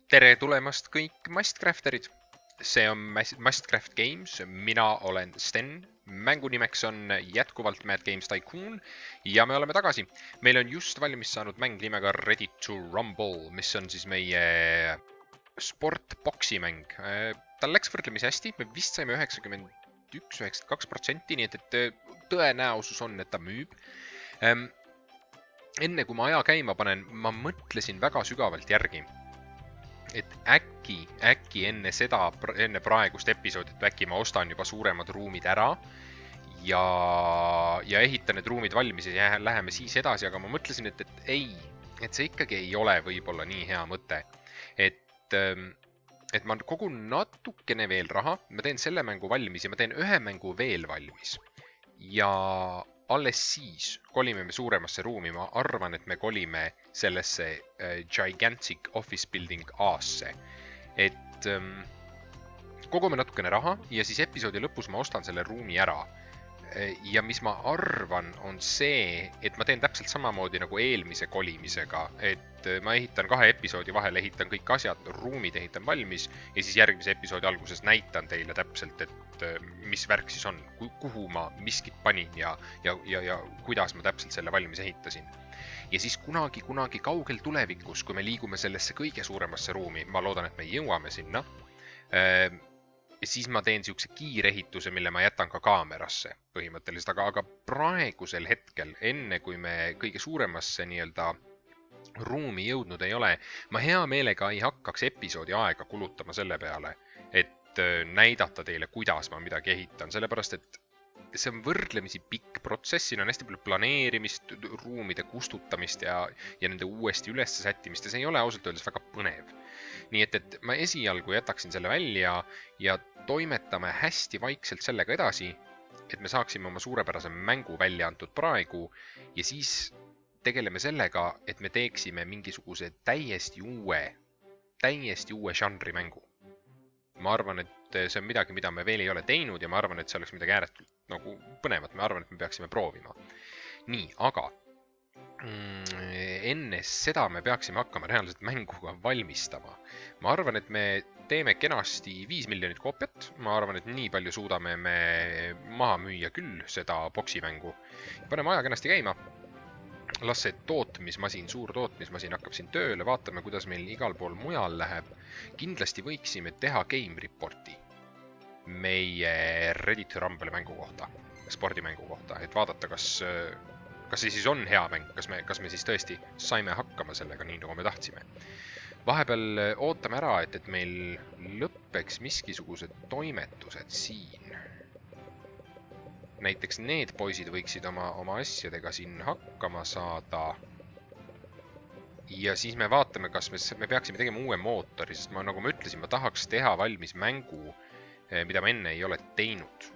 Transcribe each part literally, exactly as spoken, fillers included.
Tere tulemast kõik Mastcrafterid! See on Mastcraft Games, mina olen Sten, mängu nimeks on jätkuvalt Mad Games Tycoon ja me oleme tagasi. Meil on just valmis saanud mäng nimega Ready to Rumble, mis on siis meie sport-boksi mäng. Tal läks võrdlemisi hästi, me vist saime üheksakümmend üks üheksakümmend kaks protsenti, nii et tõenäosus on, et ta müüb. Enne kui ma aja käima panen, ma mõtlesin väga sügavalt järgi. Et äkki, äkki enne seda, enne praegust episoodit, äkki ma ostan juba suuremad ruumid ära ja, ja ehitan need ruumid valmis ja läheme siis edasi, aga ma mõtlesin, et, et ei, et see ikkagi ei ole võib-olla nii hea mõte. Et, et ma kogun natukene veel raha, ma teen selle mängu valmis ja ma teen ühe mängu veel valmis. Ja alles siis kolime me suuremasse ruumi, ma arvan, et me kolime sellesse äh, Gigantic Office Building A-sse. Et ähm, kogume natukene raha ja siis episoodi lõpus ma ostan selle ruumi ära. Ja mis ma arvan, on see, et ma teen täpselt samamoodi nagu eelmise kolimisega, et ma ehitan kahe episoodi vahel, ehitan kõik asjad, ruumid ehitan valmis ja siis järgmise episoodi alguses näitan teile täpselt, et mis värk siis on, kuhu ma miskit panin ja, ja, ja, ja kuidas ma täpselt selle valmis ehitasin. Ja siis kunagi, kunagi kaugel tulevikus, kui me liigume sellesse kõige suuremasse ruumi, ma loodan, et me jõuame sinna, ja siis ma teen siukse kiirehituse, mille ma jätan ka kaamerasse põhimõtteliselt, aga, aga praegusel hetkel, enne kui me kõige suuremasse nii-öelda ruumi jõudnud ei ole, ma hea meelega ei hakkaks episoodi aega kulutama selle peale, et näidata teile, kuidas ma midagi ehitan, sellepärast et see on võrdlemisi pikk protsess, siin on hästi palju planeerimist, ruumide kustutamist ja, ja nende uuesti üles sättimist ja see ei ole ausalt öeldes väga põnev. Nii et, et ma esialgu jätaksin selle välja ja toimetame hästi vaikselt sellega edasi, et me saaksime oma suurepärase mängu välja antud praegu ja siis tegeleme sellega, et me teeksime mingisuguse täiesti uue, täiesti uue žanri mängu. Ma arvan, et see on midagi, mida me veel ei ole teinud ja ma arvan, et see oleks midagi ääretult nagu põnevat, ma arvan, et me peaksime proovima. Nii, aga enne seda me peaksime hakkama reaalselt mänguga valmistama. Ma arvan, et me teeme kenasti viis miljonit koopiat. Ma arvan, et nii palju suudame me maha müüa küll seda boksimängu. Paneme aja kenasti käima. Las see tootmismasin, suur tootmismasin hakkab siin tööle, vaatame, kuidas meil igal pool mujal läheb. Kindlasti võiksime teha game reporti meie Ready to Rumble mängu kohta, spordimängu kohta, et vaadata, kas, kas see siis on hea mäng, kas me, kas me siis tõesti saime hakkama sellega nii, nagu me tahtsime. Vahepeal ootame ära, et, et meil lõppeks miskisugused toimetused siin. Näiteks need poisid võiksid oma, oma asjadega siin hakkama saada. Ja siis me vaatame, kas me, me peaksime tegema uue mootori, sest ma, nagu ma ütlesin, ma tahaks teha valmis mängu, mida ma enne ei ole teinud.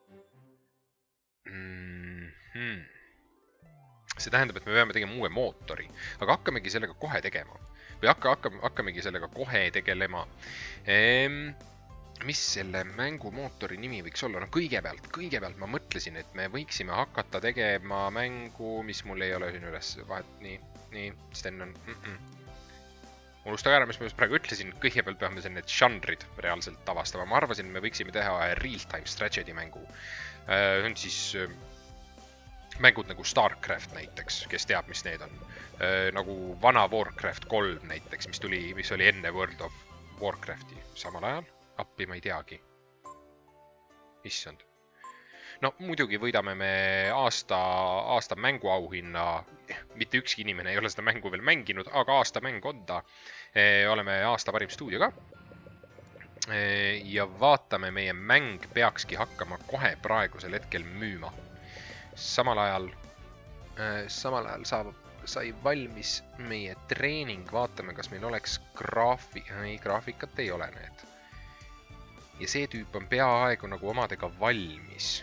Mm-hmm. See tähendab, et me peame tegema uue mootori, aga hakkamegi sellega kohe tegema. Või hakka, hakka, hakkamegi sellega kohe tegelema. Ehm, mis selle mängumootori nimi võiks olla? No kõigepealt, kõigepealt ma mõtlesin, et me võiksime hakata tegema mängu, mis mul ei ole siin üles vahet. Nii, nii, Sten on... Mm-mm. Unustage ära, mis ma just praegu ütlesin, kõigepealt peame need žanrid reaalselt avastama. Ma arvasin, et me võiksime teha real-time strategy mängu. See on siis mängud nagu StarCraft näiteks, kes teab, mis need on. Nagu vana Warcraft kolm näiteks, mis, tuli, mis oli enne World of Warcrafti samal ajal. Appi ma ei teagi. Issand. No muidugi võidame me aasta, aasta mänguauhinna, mitte ükski inimene ei ole seda mängu veel mänginud, aga aasta mäng on ta. E, oleme aasta parim stuudio ka. E, ja vaatame, meie mäng peakski hakkama kohe praegusel hetkel müüma. Samal ajal, samal ajal saab, sai valmis meie treening, vaatame, kas meil oleks graafi, ei, graafikat ei ole need. Ja see tüüp on peaaegu nagu omadega valmis.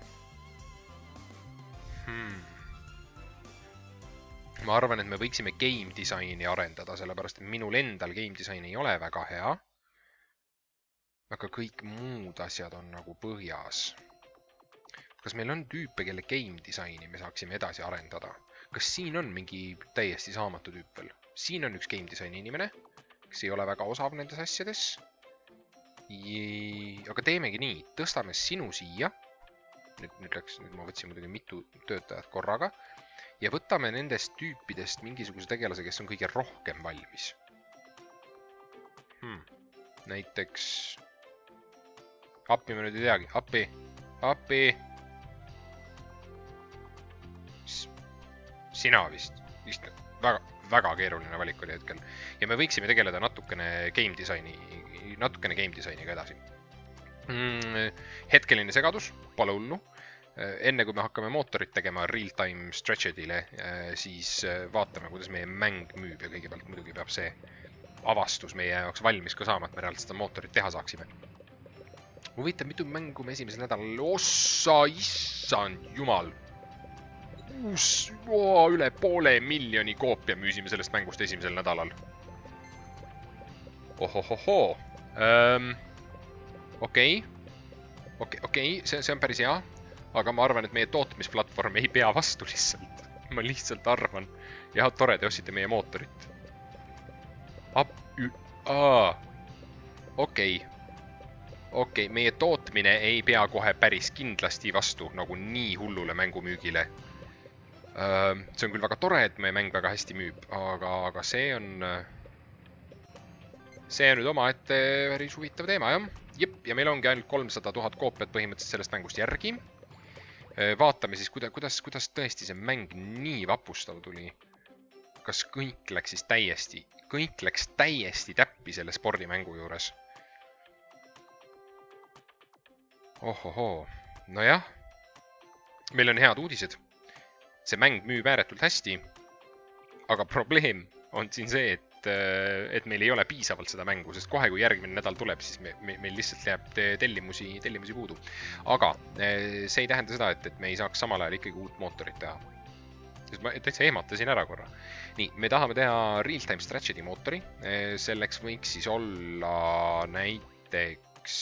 Hmm. Ma arvan, et me võiksime game disaini arendada, sellepärast, et minul endal game disain ei ole väga hea. Aga kõik muud asjad on nagu põhjas. Kas meil on tüüpe, kelle game disaini me saaksime edasi arendada? Kas siin on mingi täiesti saamatu tüüp veel? Siin on üks game disaini inimene, kes ei ole väga osav nendes asjades. Aga teemegi nii, tõstame sinu siia. Nüüd, nüüd, läks, nüüd ma võtsin muidugi mitu töötajat korraga. Ja võtame nendest tüüpidest mingisuguse tegelase, kes on kõige rohkem valmis. Hmm. Näiteks... Appi ma nüüd ei teagi. Appi! Appi! Sina vist. Vist väga, väga keeruline valik oli hetkel. Ja me võiksime tegeleda natukene game designi, natukene game designiga edasi. Hetkeline segadus, pole hullu. Enne kui me hakkame mootorit tegema real-time stretchedile, siis vaatame, kuidas meie mäng müüb ja kõigepealt muidugi peab see avastus meie jaoks valmis ka saama, et me reaalselt seda mootorit teha saaksime. Huvitav, mitu mängu me esimesel nädalal... Ossa, issand jumal! Kuus, oo, üle poole miljoni koopia müüsime sellest mängust esimesel nädalal. Ohohohoo. Um, okei. Okei, okei, see, see on päris hea. Aga ma arvan, et meie tootmisplatvorm ei pea vastu lihtsalt. Ma lihtsalt arvan. Ja tore, te ostsite meie mootorit. Ap... Aa. Okei. Okei, meie tootmine ei pea kohe päris kindlasti vastu nagu nii hullule mängumüügile. See on küll väga tore, et meie mäng väga hästi müüb, aga, aga see on... See on nüüd oma ette päris huvitav teema, jah? Jep, ja meil ongi ainult kolmsada tuhat koopiat põhimõtteliselt sellest mängust järgi. Vaatame siis, kuidas, kuidas, kuidas tõesti see mäng nii vapustav tuli. Kas kõik läks siis täiesti, kõik läks täiesti täppi selle spordimängu juures. Ohohoo, no jah, meil on head uudised. See mäng müüb ääretult hästi, aga probleem on siin see, et, et meil ei ole piisavalt seda mängu, sest kohe kui järgmine nädal tuleb, siis me, me, meil lihtsalt jääb tellimusi, tellimusi puudu. Aga see ei tähenda seda, et, et me ei saaks samal ajal ikkagi uut mootorit teha. Sest ma täitsa ehmatasin ära korra. Nii, me tahame teha real-time stretchedi mootori. Selleks võiks siis olla näiteks...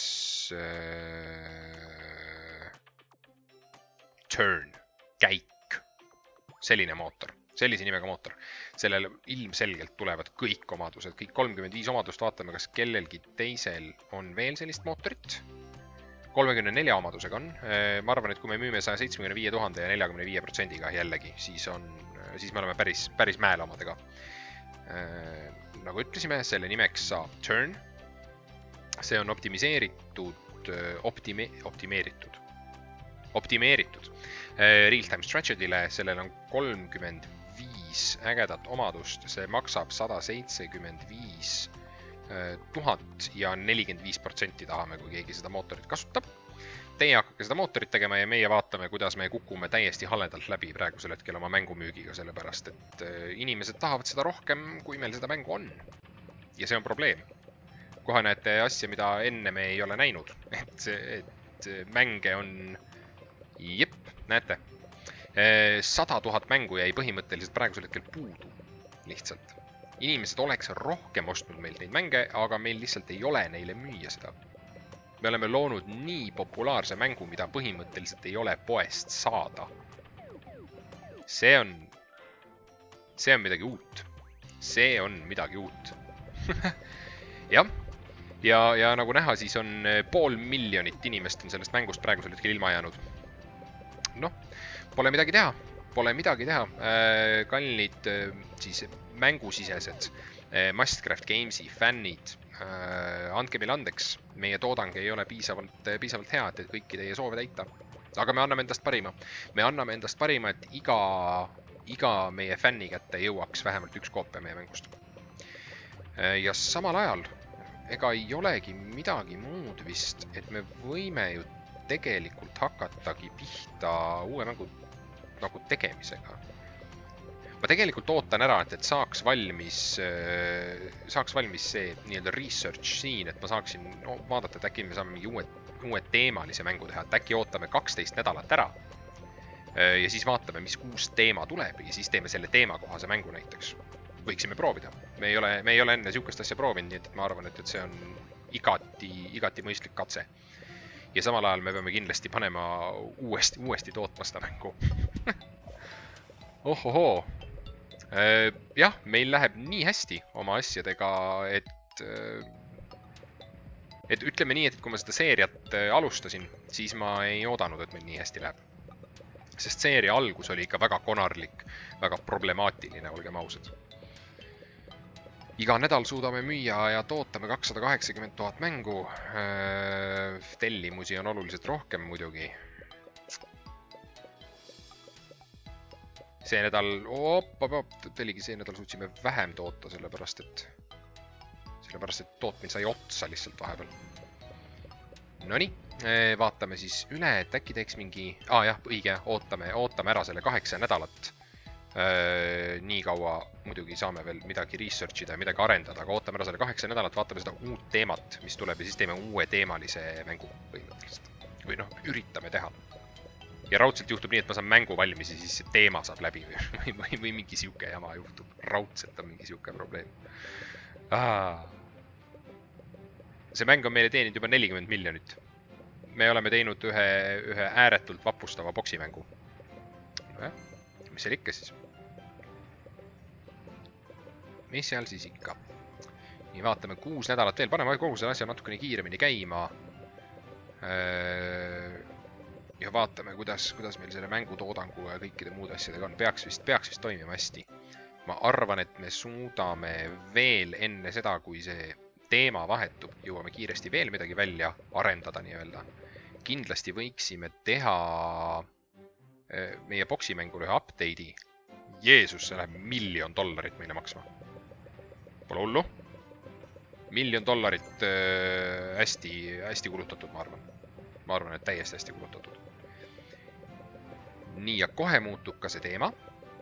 Turn, käik. Selline mootor, sellise nimega mootor. Sellel ilmselgelt tulevad kõik omadused, kõik kolmkümmend viis omadust. Vaatame, kas kellelgi teisel on veel sellist mootorit. kolmekümne nelja omadusega on. Ma arvan, et kui me müüme sada seitsekümmend viis tuhande ja neljakümne viie protsendiga jällegi, siis, on, siis me oleme päris, päris mäel omadega. Nagu ütlesime, selle nimeks saab Turn. See on optimiseeritud, optime, optimeeritud, optimeeritud real-time stretchedile. Sellel on kolmkümmend viis ägedat omadust. See maksab sada seitsekümmend viis tuhat ja nelikümmend viis protsenti tahame, kui keegi seda mootorit kasutab. Teie hakkake seda mootorit tegema ja meie vaatame, kuidas me kukume täiesti haledalt läbi praegusel hetkel oma mängumüügiga, sellepärast, et inimesed tahavad seda rohkem, kui meil seda mängu on. Ja see on probleem. Kohe näete asja, mida enne me ei ole näinud. Et, et mänge on... Jep, näete. sada tuhat mängu jäi põhimõtteliselt praegusel hetkel puudu. Lihtsalt. Inimesed oleks rohkem ostnud meilt neid mänge, aga meil lihtsalt ei ole neile müüa seda. Me oleme loonud nii populaarse mängu, mida põhimõtteliselt ei ole poest saada. See on... See on midagi uut. See on midagi uut. Jah. Ja, ja nagu näha, siis on pool miljonit inimest on sellest mängust praegusel hetkel ilma jäänud. Noh, pole midagi teha. Pole midagi teha. Kallid siis mängusisesed Mastcraft Gamesi fännid. Andke meil andeks. Meie toodang ei ole piisavalt, piisavalt hea, et kõiki teie soove täita. Aga me anname endast parima. Me anname endast parima, et iga, iga meie fänni kätte jõuaks vähemalt üks koopia meie mängust. Ja samal ajal ega ei olegi midagi muud vist, et me võime ju tegelikult hakatagi pihta uue mängu nagu tegemisega. Ma tegelikult ootan ära, et, et saaks valmis, saaks valmis see nii-öelda research siin, et ma saaksin no, vaadata, et äkki me saame mingi uue, uue teemalise mängu teha, et äkki ootame kaksteist nädalat ära ja siis vaatame, mis uus teema tuleb ja siis teeme selle teemakohase mängu näiteks. Võiksime proovida. Me ei ole, me ei ole enne siukest asja proovinud, nii et ma arvan, et, et see on igati, igati mõistlik katse. Ja samal ajal me peame kindlasti panema uuesti, uuesti tootma seda mängu. Ohohoo. Jah, meil läheb nii hästi oma asjadega, et et et ütleme nii, et kui ma seda seeriat alustasin, siis ma ei oodanud, et meil nii hästi läheb. Sest seeria algus oli ikka väga konarlik, väga problemaatiline, olgem ausad. Iga nädal suudame müüa ja tootame kakssada kaheksakümmend tuhat mängu. Tellimusi on oluliselt rohkem muidugi. See nädal, op, op, op, oligi see nädal suutsime vähem toota, sellepärast et sellepärast, et tootmine sai otsa lihtsalt vahepeal. Nonii, vaatame siis üle, et äkki teeks mingi... Aa jah, õige, ootame, ootame ära selle kaheksa nädalat. Nii kaua muidugi saame veel midagi researchida ja midagi arendada, aga ootame ära selle kaheksa nädalat, vaatame seda uut teemat, mis tuleb ja siis teeme uue teemalise mängu põhimõtteliselt. Või noh, üritame teha. Ja raudselt juhtub nii, et ma saan mängu valmis ja siis see teema saab läbi või, või, või mingi siuke jama juhtub. Raudselt on mingi siuke probleem. Ah. See mäng on meile teeninud juba nelikümmend miljonit. Me oleme teinud ühe, ühe ääretult vapustava boksimängu. Nojah, mis seal ikka siis? Mis seal siis ikka? Nii, vaatame kuus nädalat veel. Paneme kogu selle asja natukene kiiremini käima. Ja vaatame, kuidas, kuidas meil selle mängutoodangu ja kõikide muude asjadega on. Peaks vist, peaks vist toimima hästi. Ma arvan, et me suudame veel enne seda, kui see teema vahetub, jõuame kiiresti veel midagi välja arendada nii-öelda. Kindlasti võiksime teha meie boksimängule ühe update'i. Jeesus, see läheb miljon dollarit meile maksma. Pole hullu. Miljon dollarit hästi, hästi kulutatud, ma arvan. Ma arvan, et täiesti hästi kulutatud. Nii, ja kohe muutub ka see teema.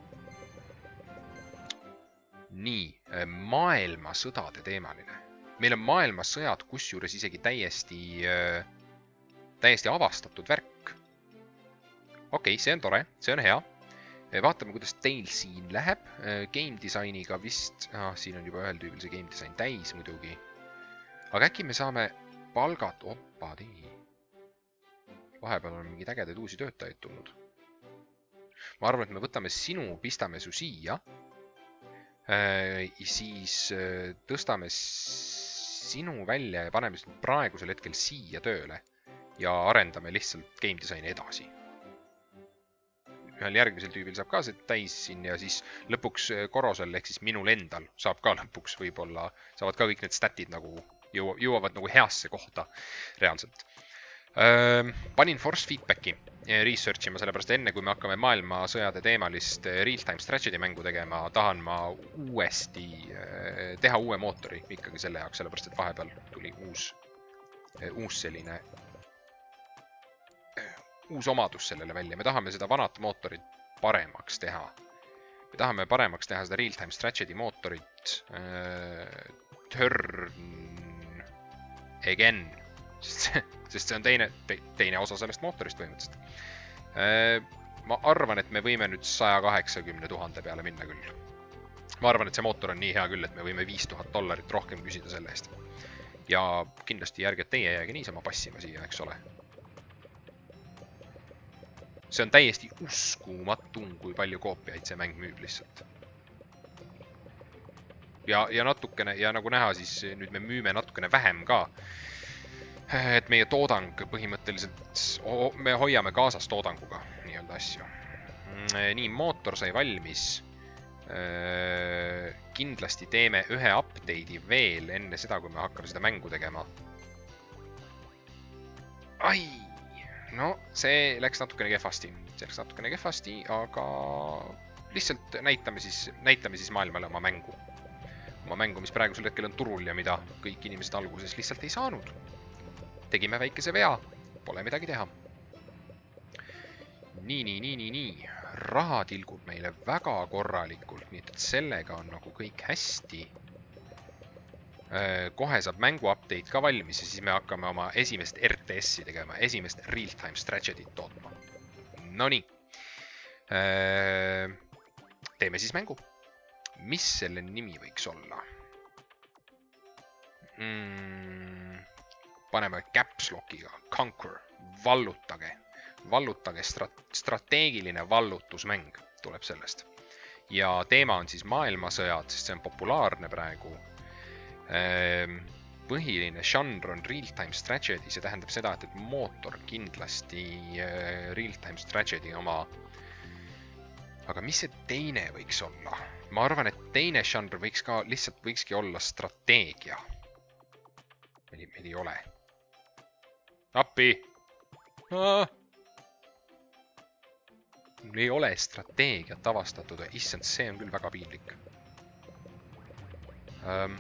Nii, maailmasõdade teemaline. Meil on maailmasõjad, kusjuures isegi täiesti, täiesti avastatud värk. Okei, see on tore, see on hea. Vaatame, kuidas teil siin läheb. Game designiga vist, ah, siin on juba ühel tüübil see game design täis muidugi. Aga äkki me saame palgat, oppa tii. Vahepeal on mingi ägedaid uusi töötajaid tulnud. Ma arvan, et me võtame sinu, pistame su siia. Siis tõstame sinu välja ja paneme praegusel hetkel siia tööle ja arendame lihtsalt game designi edasi. Ühel järgmisel tüübil saab ka see täis siin ja siis lõpuks Korosel ehk siis minul endal saab ka lõpuks võib-olla, saavad ka kõik need statid nagu jõuavad nagu heasse kohta reaalselt. Panin force feedbacki researchima, sellepärast enne kui me hakkame maailmasõjade teemalist real-time strategy mängu tegema, tahan ma uuesti teha uue mootori ikkagi selle jaoks, sellepärast et vahepeal tuli uus, uus selline uus omadus sellele välja. Me tahame seda vanat mootorit paremaks teha. Me tahame paremaks teha seda real-time strategy mootorit turn again. Sest see on teine, teine osa sellest mootorist põhimõtteliselt. Ma arvan, et me võime nüüd sada kaheksakümmend tuhande peale minna küll. Ma arvan, et see mootor on nii hea küll, et me võime viis tuhat dollarit rohkem küsida selle eest. Ja kindlasti järgi, et teie jäägi niisama passima siia, eks ole. See on täiesti uskumatum, kui palju koopiaid see mäng müüb lihtsalt. Ja, ja natukene, ja nagu näha, siis nüüd me müüme natukene vähem ka. Et meie toodang põhimõtteliselt, me hoiame kaasas toodanguga nii-öelda asju. Nii, mootor sai valmis. Kindlasti teeme ühe update'i veel enne seda, kui me hakkame seda mängu tegema. Ai, no see läks natukene kehvasti. See läks natukene kehvasti, aga lihtsalt näitame siis, näitame siis maailmale oma mängu. Oma mängu, mis praegusel hetkel on turul ja mida kõik inimesed alguses lihtsalt ei saanud. Tegime väikese vea, pole midagi teha. Nii, nii, nii, nii, nii. Raha tilgub meile väga korralikult, nii et sellega on nagu kõik hästi. Kohe saab mängu update ka valmis ja siis me hakkame oma esimest R T S-i tegema, esimest real-time strategy't tootma. No nii. Teeme siis mängu. Mis selle nimi võiks olla? Mm. Paneme caps lockiga, conquer, vallutage, vallutage strateegiline vallutusmäng tuleb sellest. Ja teema on siis maailmasõjad, sest see on populaarne praegu. Põhiline žanr on real-time strategy, see tähendab seda, et mootor kindlasti real-time strategy oma. Aga mis see teine võiks olla? Ma arvan, et teine žanr võiks ka lihtsalt võikski olla strateegia. Meil ei ole. Appi! Mul ei ole strateegiat avastatud. Issand, see on küll väga piinlik. Um.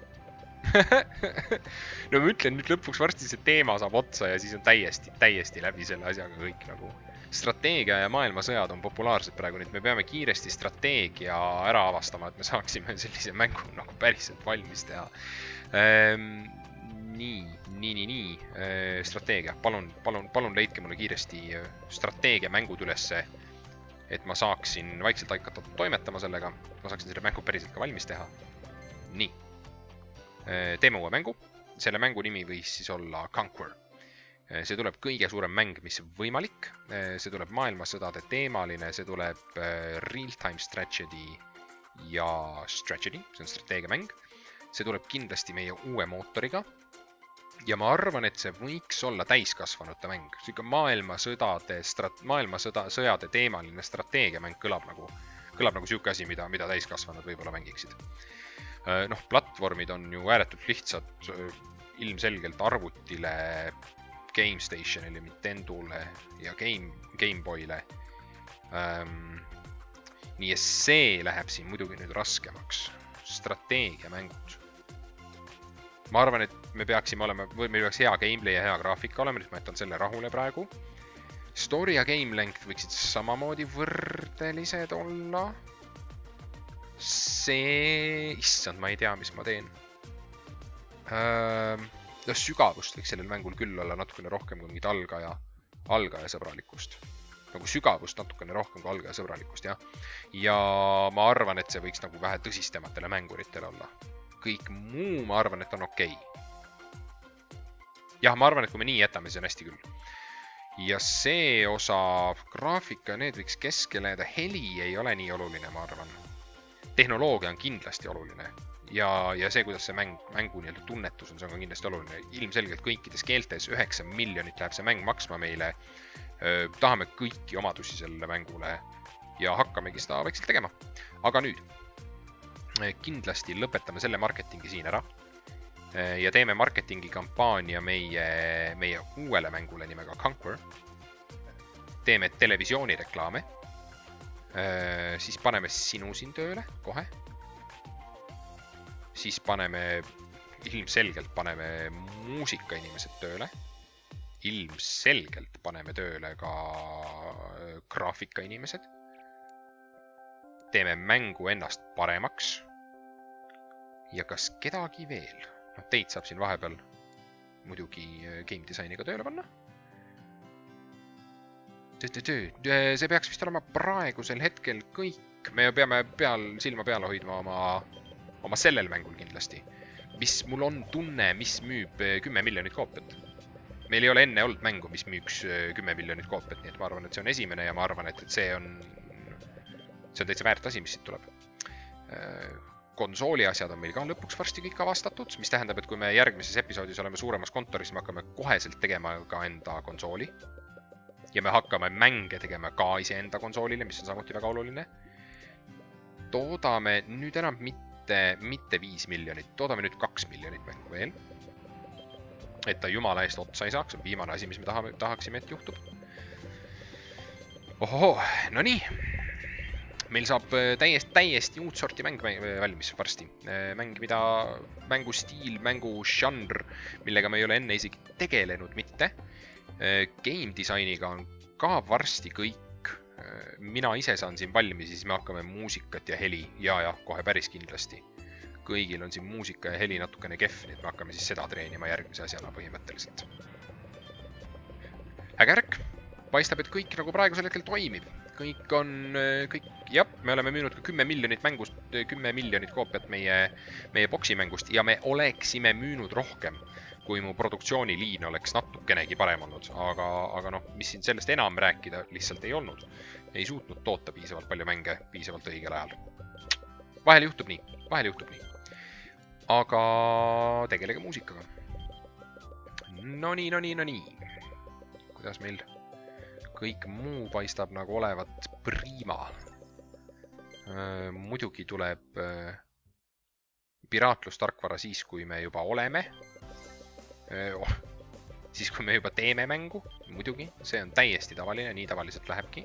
No ma ütlen nüüd lõpuks varsti see teema saab otsa ja siis on täiesti, täiesti läbi selle asjaga kõik nagu. Strateegia ja maailmasõjad on populaarsed praegu, nüüd me peame kiiresti strateegia ära avastama, et me saaksime sellise mängu nagu päriselt valmis teha. Ehm, nii, nii, nii, nii. Ehm, strateegia. Palun, palun, palun leidke mulle kiiresti strateegia mängud ülesse, et ma saaksin vaikselt hakata toimetama sellega. Ma saaksin selle mängu päriselt ka valmis teha. Nii. Teeme uue mängu. Selle mängu nimi võis siis olla Conquer. See tuleb kõige suurem mäng, mis võimalik. See tuleb maailmasõdade teemaline, see tuleb real-time strategy ja strategy, see on strateegiamäng. See tuleb kindlasti meie uue mootoriga. Ja ma arvan, et see võiks olla täiskasvanute mäng. Siuke maailmasõdade, maailmasõda, sõjade teemaline strateegiamäng kõlab nagu, kõlab nagu siuke asi, mida, mida täiskasvanud võib-olla mängiksid. Noh, platvormid on ju ääretult lihtsad, ilmselgelt arvutile, GameStationile, Nintendole ja Game, Gameboyle. Ähm, nii ja see läheb siin muidugi nüüd raskemaks. Strateegiamängud. Ma arvan, et me peaksime olema, või meil peaks hea gameplay ja hea graafika olema, nüüd ma jätan selle rahule praegu. Story ja game length võiksid samamoodi võrdelised olla. See, issand, ma ei tea, mis ma teen. Ähm, no, sügavust võiks sellel mängul küll olla natukene rohkem kui mingit algaja, algaja sõbralikkust. Nagu sügavust natukene rohkem kui algaja sõbralikkust, jah. Ja ma arvan, et see võiks nagu vähe tõsistematele mänguritele olla. Kõik muu, ma arvan, et on okei. Jah, ma arvan, et kui me nii jätame, see on hästi küll. Ja see osa graafika, need võiks keskele jääda. Heli ei ole nii oluline, ma arvan. Tehnoloogia on kindlasti oluline ja, ja see, kuidas see mäng, mängu nii-öelda tunnetus on, see on ka kindlasti oluline. Ilmselgelt kõikides keeltes üheksa miljonit läheb see mäng maksma meile. Tahame kõiki omadusi selle mängule ja hakkamegi seda vaikselt tegema. Aga nüüd kindlasti lõpetame selle marketingi siin ära ja teeme marketingi kampaania meie, meie uuele mängule nimega Conquer. Teeme televisioonireklaame. Siis paneme sinu siin tööle kohe. Siis paneme, ilmselgelt paneme muusikainimesed tööle. Ilmselgelt paneme tööle ka graafikainimesed. Teeme mängu ennast paremaks. Ja kas kedagi veel? No, teid saab siin vahepeal muidugi game designiga tööle panna. See peaks vist olema praegusel hetkel kõik. Me peame peal, silma peale hoidma oma, oma sellel mängul kindlasti. Mis mul on tunne, mis müüb kümme miljonit koopiat. Meil ei ole enne olnud mängu, mis müüks kümme miljonit koopiat, nii et ma arvan, et see on esimene ja ma arvan, et see on, see on täitsa väärt asi, mis siit tuleb. Konsooli asjad on meil ka lõpuks varsti kõik avastatud, mis tähendab, et kui me järgmises episoodis oleme suuremas kontoris, me hakkame koheselt tegema ka enda konsooli. Ja me hakkame mänge tegema ka iseenda konsoolile, mis on samuti väga oluline. Toodame nüüd enam mitte, mitte viis miljonit, toodame nüüd kaks miljonit mängu veel. Et ta jumala eest otsa ei saaks, on viimane asi, mis me tahame, tahaksime, et juhtub. Ohoho, no nii. Meil saab täiesti, täiesti uut sorti mäng valmis varsti. Mäng, mida mängu stiil, mängu žanr, millega me ei ole enne isegi tegelenud mitte. Game disainiga on ka varsti kõik. Mina ise saan siin valmis, siis me hakkame muusikat ja heli. Ja, ja, kohe päris kindlasti. Kõigil on siin muusika ja heli natukene kehv, nii et me hakkame siis seda treenima järgmise asjana põhimõtteliselt. Ägärk. Paistab, et kõik nagu praegusel hetkel toimib. Kõik on, kõik, jah, me oleme müünud ka kümme miljonit mängust, kümme miljonit koopiat meie, meie boksimängust ja me oleksime müünud rohkem, kui mu produktsiooniliin oleks natukenegi parem olnud. Aga, aga noh, mis siin sellest enam rääkida lihtsalt ei olnud. Ei suutnud toota piisavalt palju mänge piisavalt õigel ajal. Vahel juhtub nii, vahel juhtub nii. aga tegelege muusikaga. No nii, no nii, no nii. Kuidas meil kõik muu paistab nagu olevat prima. Muidugi tuleb piraatlustarkvara siis, kui me juba oleme. Oh, siis, kui me juba teeme mängu. Muidugi, see on täiesti tavaline, nii tavaliselt lähebki.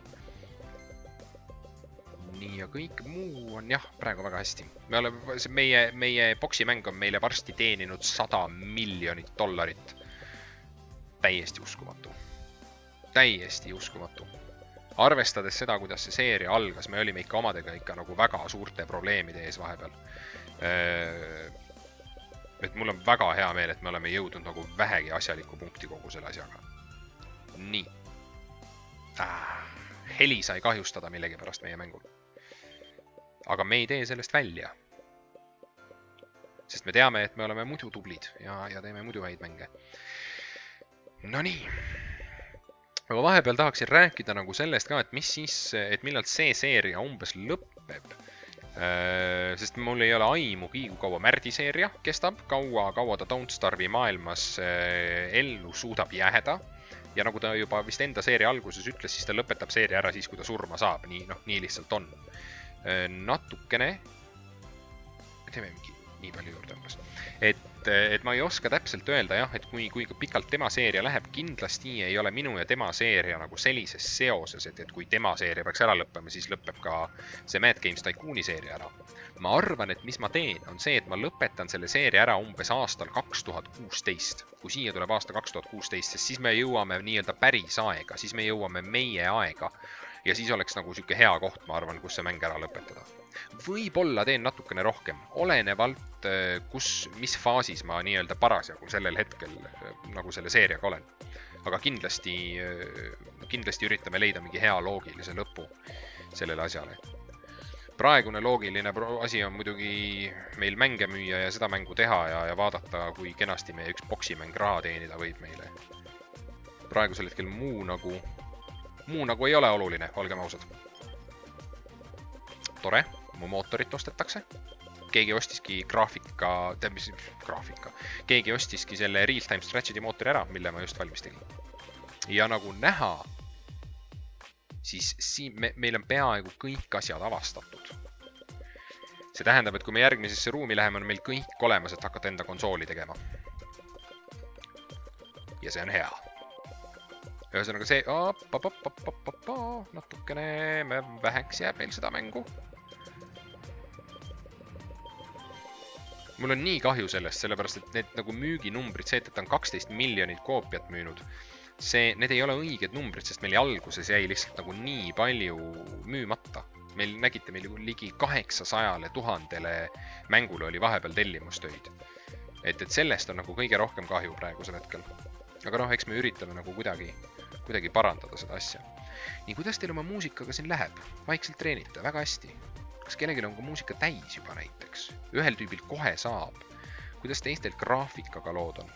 Nii ja kõik muu on jah, praegu väga hästi. Me oleme, meie, meie boksimäng on meile varsti teeninud sada miljonit dollarit. Täiesti uskumatu. Täiesti uskumatu. Arvestades seda, kuidas see seeria algas, me olime ikka omadega ikka nagu väga suurte probleemide ees vahepeal. Et mul on väga hea meel, et me oleme jõudnud nagu vähegi asjaliku punkti kogu selle asjaga. Nii. Ah, heli sai kahjustada millegi pärast meie mängul. Aga me ei tee sellest välja. Sest me teame, et me oleme muidu tublid ja, ja teeme muidu häid mänge. No nii. Aga vahepeal tahaksin rääkida nagu sellest ka, et mis siis, et millal see seeria umbes lõpeb. Sest mul ei ole aimugi, kui kaua Märdi seeria kestab, kaua, kaua ta Don't Starve'i maailmas ellu suudab jääda. Ja nagu ta juba vist enda seeria alguses ütles, siis ta lõpetab seeria ära siis, kui ta surma saab. Nii, noh, nii lihtsalt on. Natukene, teeme mingi nii palju juurde umbes. Et, et ma ei oska täpselt öelda jah, et kui, kui pikalt tema seeria läheb, kindlasti ei ole minu ja tema seeria nagu sellises seoses, et, et kui tema seeria peaks ära lõppema, siis lõpeb ka see Mad Games Tycooni seeria ära. Ma arvan, et mis ma teen, on see, et ma lõpetan selle seeria ära umbes aastal kaks tuhat kuusteist. Kui siia tuleb aasta kaks tuhat kuusteist, sest siis me jõuame nii-öelda päris aega, siis me jõuame meie aega. Ja siis oleks nagu siuke hea koht, ma arvan, kus see mäng ära lõpetada. Võib-olla teen natukene rohkem, olenevalt, kus, mis faasis ma nii-öelda parasjagu sellel hetkel nagu selle seeriaga olen. Aga kindlasti, kindlasti üritame leida mingi hea loogilise lõpu sellele asjale. Praegune loogiline asi on muidugi meil mänge müüa ja seda mängu teha ja, ja vaadata, kui kenasti meie üks boksimäng raha teenida võib meile. Praegusel hetkel muu nagu, muu nagu ei ole oluline, olgem ausad. Tore, mu mootorit ostetakse. Keegi ostiski graafika, tead mis graafika, keegi ostiski selle real-time strategy mootori ära, mille ma just valmis tegin. Ja nagu näha, siis siin me, meil on peaaegu kõik asjad avastatud. See tähendab, et kui me järgmisesse ruumi läheme, on meil kõik olemas, et hakata enda konsooli tegema. Ja see on hea. Ühesõnaga see, op, op, op, op, op, op, op, natukene väheks jääb meil seda mängu. Mul on nii kahju sellest, sellepärast, et need nagu müüginumbrid, see, et ta on kaksteist miljonit koopiat müünud, see, need ei ole õiged numbrid, sest meil alguses jäi lihtsalt nagu nii palju müümata. Meil nägite, meil ligi kaheksasajale tuhandele mängule oli vahepeal tellimustöid. Et, et sellest on nagu kõige rohkem kahju praegusel hetkel. Aga noh, eks me üritame nagu kuidagi, kuidagi parandada seda asja. Nii, kuidas teil oma muusikaga siin läheb? Vaikselt treenite, väga hästi. Kas kellelgi on ka muusika täis juba näiteks? Ühel tüübil kohe saab. Kuidas teistel graafikaga lood on?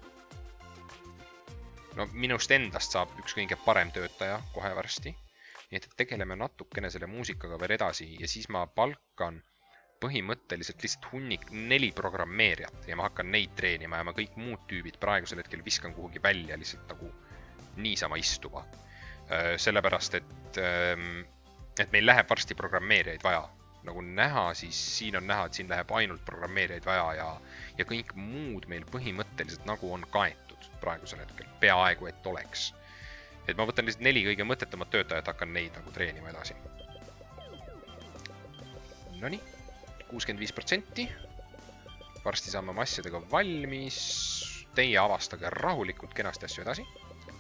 No minust endast saab üks kõige parem töötaja kohe varsti. Nii et tegeleme natukene selle muusikaga veel edasi ja siis ma palkan põhimõtteliselt lihtsalt hunnik neli programmeerijat ja ma hakkan neid treenima ja ma kõik muud tüübid praegusel hetkel viskan kuhugi välja lihtsalt nagu niisama istuma. Sellepärast, et, et meil läheb varsti programmeerijaid vaja. Nagu näha, siis siin on näha, et siin läheb ainult programmeerijaid vaja ja, ja kõik muud meil põhimõtteliselt nagu on kaetud praegusel hetkel. Peaaegu, et oleks. Et ma võtan lihtsalt neli kõige mõttetumat töötajat, hakkan neid nagu treenima edasi. Nonii. kuuskümmend viis protsenti. Varsti saame oma asjadega valmis. Teie avastage rahulikult kenasti asju edasi.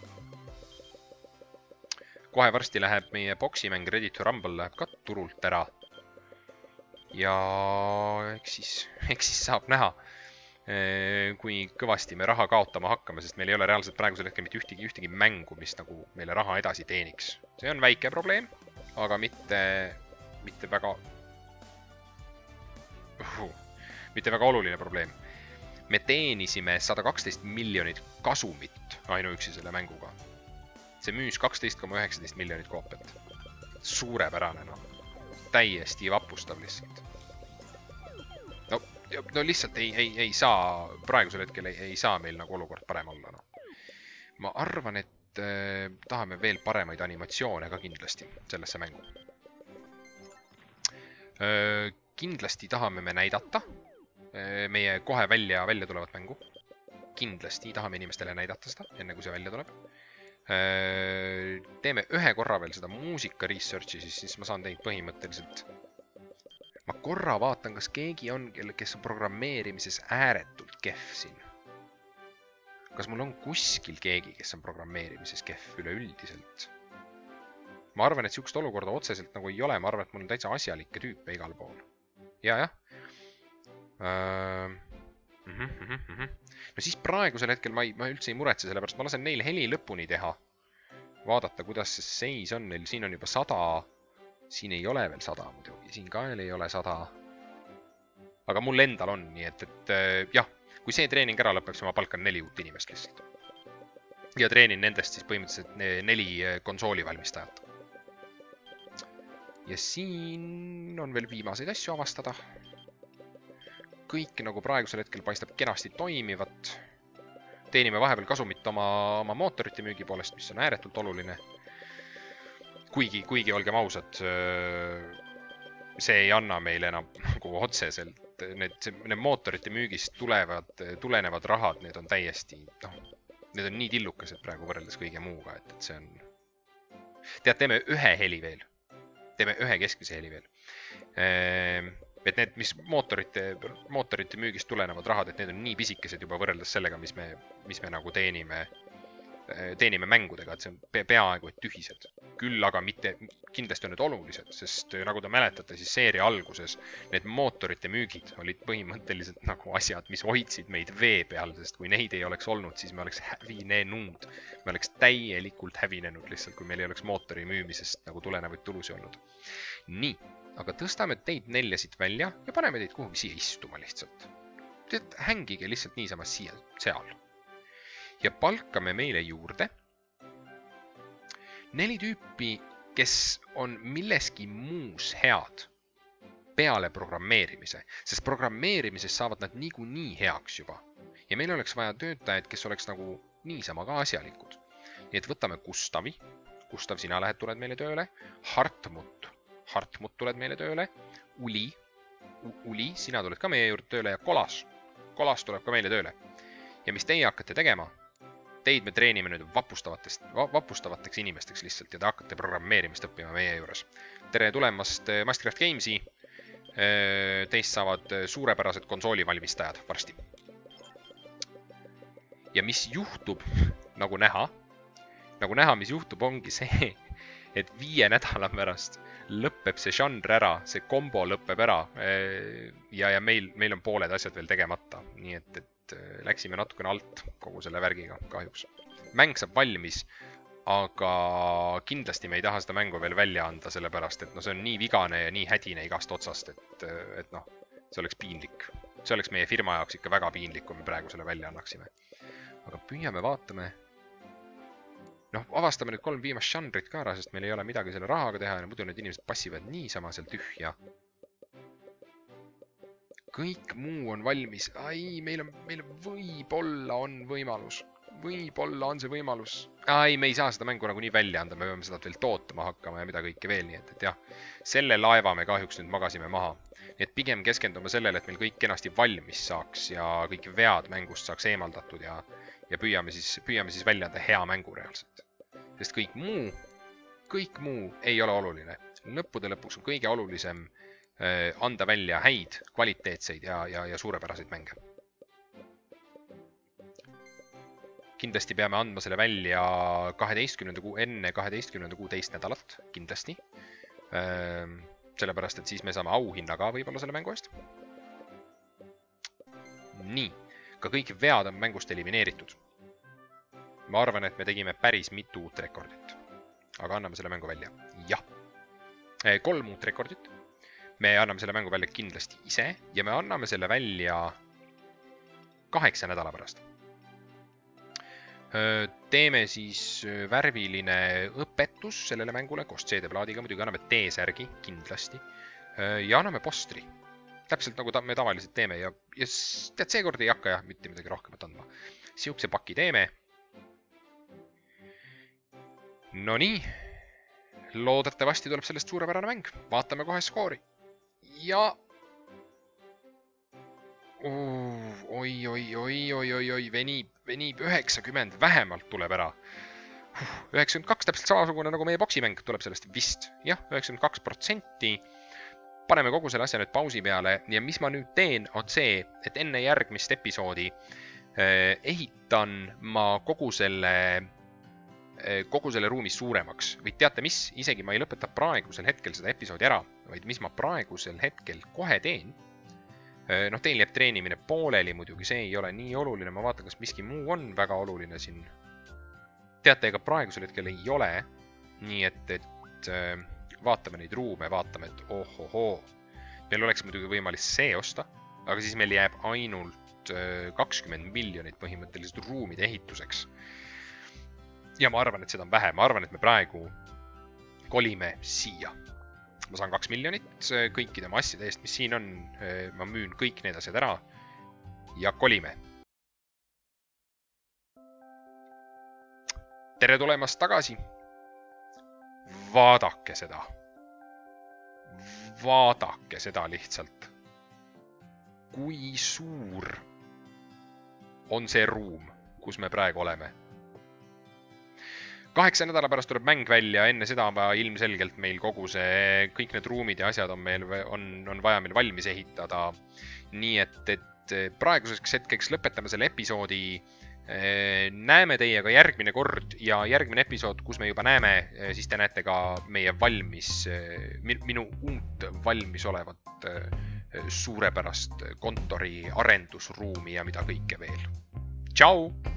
Kohe varsti läheb meie boksimäng Ready to Rumble läheb ka turult ära. Ja eks siis, eks siis saab näha, kui kõvasti me raha kaotama hakkame, sest meil ei ole reaalselt praegusel hetkel mitte ühtegi, ühtegi mängu, mis nagu meile raha edasi teeniks. See on väike probleem, aga mitte, mitte väga... Uh, mitte väga oluline probleem. Me teenisime sada kaksteist miljonit kasumit ainuüksi selle mänguga. See müüs kaksteist koma üheksateist miljonit koopiat. Suurepärane, no. Täiesti vapustav lihtsalt. No, no lihtsalt ei, ei, ei saa, praegusel hetkel ei, ei saa meil nagu olukord parem olla. No. Ma arvan, et äh, tahame veel paremaid animatsioone ka kindlasti sellesse mängu. Äh, kindlasti tahame me näidata äh, meie kohe välja, välja tulevat mängu. Kindlasti tahame inimestele näidata seda, enne kui see välja tuleb. Äh, teeme ühe korra veel seda muusika researchi, siis, siis ma saan teid põhimõtteliselt... Ma korra vaatan, kas keegi on, kes on programmeerimises ääretult kehv siin. Kas mul on kuskil keegi, kes on programmeerimises kehv üleüldiselt? Ma arvan, et siukest olukorda otseselt nagu ei ole. Ma arvan, et mul on täitsa asjalikke tüüpe igal pool. Ja, jah. Uh, uh -huh, uh -huh. No siis praegusel hetkel ma, ei, ma üldse ei muretse, sellepärast ma lasen neil heli lõpuni teha. Vaadata, kuidas see seis on. Neil siin on juba sada... Siin ei ole veel sada muidugi, siin ka ei ole sada. Aga mul endal on, nii et, et jah, kui see treening ära lõpeb, siis ma palkan neli uut inimest lihtsalt. Ja treenin nendest siis põhimõtteliselt neli konsooli valmistajat. Ja siin on veel viimaseid asju avastada. Kõik nagu praegusel hetkel paistab kenasti toimivat. Teenime vahepeal kasumit oma, oma mootorite müügi poolest, mis on ääretult oluline. Kuigi, kuigi olgem ausad, see ei anna meile enam nagu otseselt. Need, need mootorite müügist tulevad, tulenevad rahad, need on täiesti, noh, need on nii tillukesed praegu võrreldes kõige muuga, et, et see on... Tead, teeme ühe heli veel. Teeme ühe keskmise heli veel. Et need, mis mootorite, mootorite müügist tulenevad rahad, et need on nii pisikesed juba võrreldes sellega, mis me, mis me nagu teenime teenime mängudega, et see on peaaegu et tühised. Küll aga mitte, kindlasti on need olulised, sest nagu te mäletate, siis seeria alguses need mootorite müügid olid põhimõtteliselt nagu asjad, mis hoidsid meid vee peal, sest kui neid ei oleks olnud, siis me oleks hävinenud. Me oleks täielikult hävinenud lihtsalt, kui meil ei oleks mootori müümisest nagu tulenevaid tulusi olnud. Nii, aga tõstame teid neljasid välja ja paneme teid kuhugi siia istuma lihtsalt. Tead, hängige lihtsalt niisama siia, seal. Ja palkame meile juurde neli tüüpi, kes on milleski muus head peale programmeerimise, sest programmeerimises saavad nad niikuinii heaks juba. Ja meil oleks vaja töötajaid, kes oleks nagu niisama ka asjalikud. Nii et võtame Gustavi. Gustav, sina lähed, tuled meile tööle. Hartmut. Hartmut tuled meile tööle. Uli. Uli, sina tuled ka meie juurde tööle. Ja Kolas. Kolas tuleb ka meile tööle. Ja mis teie hakkate tegema? Teid me treenime nüüd vapustavatest, vapustavateks inimesteks lihtsalt ja te hakkate programmeerimist õppima meie juures. Tere tulemast Mastercraft Gamesi. Teist saavad suurepärased konsoolivalmistajad varsti. Ja mis juhtub, nagu näha, nagu näha, mis juhtub, ongi see, et viie nädala pärast lõpeb see žanr ära, see kombo lõpeb ära ja, ja meil, meil on pooled asjad veel tegemata. Nii et, et läksime natukene alt kogu selle värgiga kahjuks. Mäng saab valmis, aga kindlasti me ei taha seda mängu veel välja anda, sellepärast, et no, see on nii vigane ja nii hädine igast otsast, et, et noh, see oleks piinlik. See oleks meie firma jaoks ikka väga piinlik, kui me praegu selle välja annaksime. Aga püüame, vaatame. Noh, avastame nüüd kolm viimast žanrit ka ära, sest meil ei ole midagi selle rahaga teha ja muidu need inimesed passivad niisama seal tühja. Kõik muu on valmis. Ai, meil on, meil võib-olla on võimalus. Võib-olla on see võimalus. Ai, me ei saa seda mängu nagu nii välja anda. Me peame seda veel tootma hakkama ja mida kõike veel. Nii et, et jah, selle laeva me kahjuks nüüd magasime maha. Nii et pigem keskendume sellele, et meil kõik kenasti valmis saaks ja kõik vead mängust saaks eemaldatud ja, ja püüame, siis, püüame siis välja anda hea mängu reaalselt. Sest kõik muu, kõik muu ei ole oluline. Lõppude lõpuks on kõige olulisem anda välja häid, kvaliteetseid ja, ja, ja suurepäraseid mänge. Kindlasti peame andma selle välja kaheteistkümnenda kuu, enne kaheteistkümnenda kuu teist nädalat, kindlasti. Sellepärast, et siis me saame auhinna ka võib-olla selle mängu eest. Nii, ka kõik vead on mängust elimineeritud. Ma arvan, et me tegime päris mitu uut rekordit. Aga anname selle mängu välja. Jah. Kolm uut rekordit. Me anname selle mängu välja kindlasti ise ja me anname selle välja kaheksa nädala pärast. Teeme siis värviline õpetus sellele mängule koos C D-plaadiga, muidugi anname T-särgi kindlasti ja anname postri. täpselt nagu ta, me tavaliselt teeme ja, ja tead, seekord ei hakka jah mitte midagi rohkemat andma. Siukse paki teeme. No nii, loodetavasti tuleb sellest suurepärane mäng. Vaatame kohe skoori. Ja... Oi, oi, oi, oi, oi, oi, venib, venib üheksakümmend vähemalt tuleb ära. üheksakümmend kaks täpselt samasugune nagu meie boksimäng tuleb sellest vist. Jah, üheksakümmend kaks protsenti. Paneme kogu selle asja nüüd pausi peale ja mis ma nüüd teen on see, et enne järgmist episoodi eh, ehitan ma kogu selle, eh, kogu selle ruumi suuremaks. Või teate mis, isegi ma ei lõpeta praegusel hetkel seda episoodi ära, vaid mis ma praegusel hetkel kohe teen. Eh, noh, teil jääb treenimine pooleli muidugi, see ei ole nii oluline, ma vaatan, kas miski muu on väga oluline siin. Teate, ega praegusel hetkel ei ole, nii et, et eh, vaatame neid ruume, vaatame, et ohohoo. Meil oleks muidugi võimalik see osta, aga siis meil jääb ainult kakskümmend miljonit põhimõtteliselt ruumide ehituseks. Ja ma arvan, et seda on vähe. Ma arvan, et me praegu kolime siia. Ma saan kaks miljonit kõikide oma asjade eest, mis siin on. Ma müün kõik need asjad ära ja kolime. Tere tulemast tagasi. Vaadake seda. Vaadake seda lihtsalt. Kui suur on see ruum, kus me praegu oleme. Kaheksa nädala pärast tuleb mäng välja, enne seda ilmselgelt meil kogu see, kõik need ruumid ja asjad on, meil, on, on vaja meil valmis ehitada. Nii et, et praeguseks hetkeks lõpetame selle episoodi. Näeme teiega järgmine kord ja järgmine episood, kus me juba näeme, siis te näete ka meie valmis, minu uut valmis olevat suurepärast kontori arendusruumi ja mida kõike veel. Tšau!